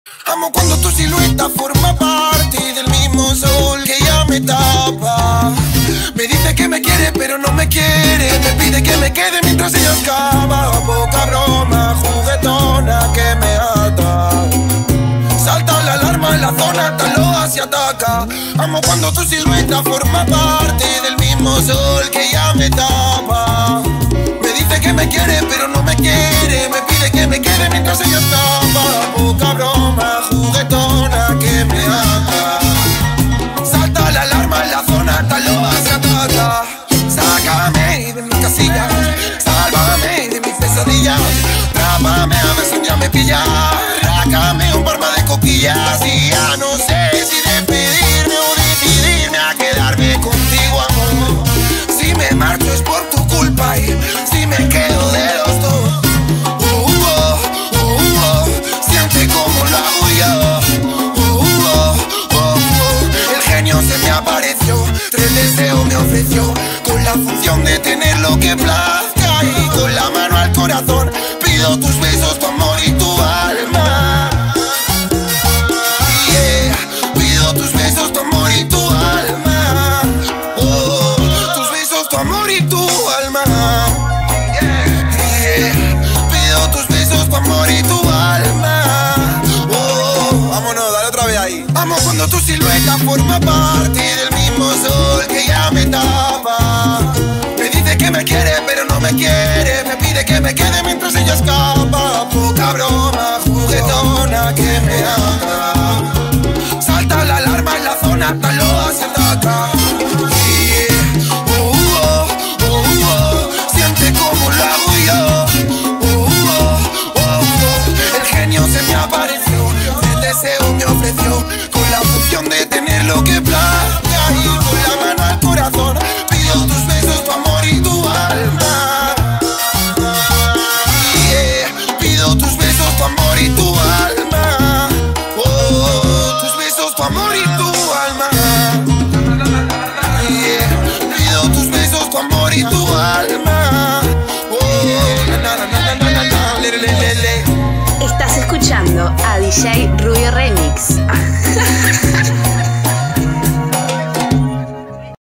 Amo cuando tu silueta forma parte del mismo sol que ya me tapa. Me dice que me quiere pero no me quiere. Me pide que me quede mientras ella excava. Poca broma, juguetona que me ata. Salta la alarma en la zona, tal loa se ataca. Amo cuando tu silueta forma parte del mismo sol que ya me tapa. Me dice que me quiere pero no me quiere. Me pide que me quede mientras ella escapa. Poca broma, juguetona que me ata. Salta la alarma en la zona, tal loa se ataca. Sácame de mis casillas, sálvame de mis pesadillas. Trápame a ver si un día me pilla. Sácame un par más de coquillas. Y ya no sé si despedirme o decidirme a quedarme contigo, amor. Si me marcho es por tu culpa y si me quedo de los dos. Siente como lo hago yo. El genio se me apareció, 3 deseos me ofreció, con la función de tener lo que plazca. Y con la mano al corazón pido tus besos, tu amor y tu alma. Pido tus besos, tu amor y tu alma. Tus besos, tu amor y tu alma. Pido tus besos, tu amor y tu alma. Vámonos, dale otra vez ahí. Amo cuando tu silueta forma parte del mismo sol que ya me tapa. Me dice que me quiere pero no me quiere. Me pide que me quede mientras ella escapa. Poca broma, juguetona que me ata. Salta la alarma en la zona, tal loa se ataca. Siente como lo hago yo. El genio se me apareció, el deseo me ofreció, con la función de tener lo que plazca. Y con la mano al corazón pido tus besos, tu amor y tu alma. Pido tus besos, tu amor y tu alma. Tus besos, tu amor y tu alma. Pido tus besos, tu amor y tu alma. Estás escuchando a DJ Rubio Remy.